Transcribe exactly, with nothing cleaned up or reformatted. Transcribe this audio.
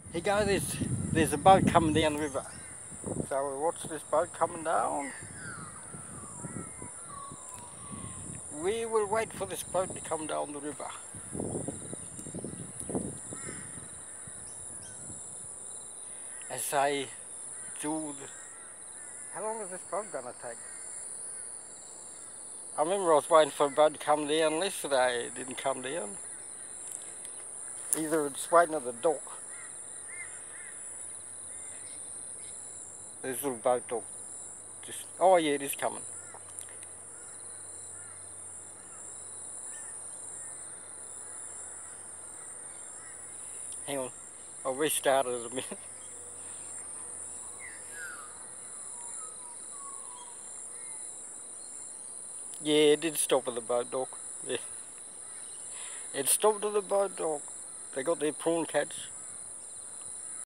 Hey guys, there's, there's a boat coming down the river. So we watch this boat coming down. We will wait for this boat to come down the river. As I do the... How long is this boat gonna take? I remember I was waiting for a boat to come down yesterday. It didn't come down. Either it's waiting at the dock. There's a little boat dock. Just, oh yeah, it is coming. Hang on, I'll restart it in a minute. Yeah, it did stop at the boat dock. Yeah. It stopped at the boat dock. They got their prawn catch.